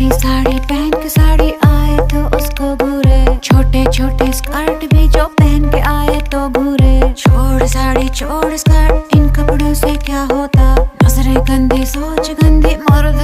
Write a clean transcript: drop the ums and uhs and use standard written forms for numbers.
बड़ी साड़ी पहन के साड़ी आए तो उसको घूरे, छोटे छोटे स्कर्ट भी जो पहन के आए तो घूरे। छोड़ साड़ी छोड़ स्कर्ट, इन कपड़ों से क्या होता, नजरें गंदी सोच गंदी मर्द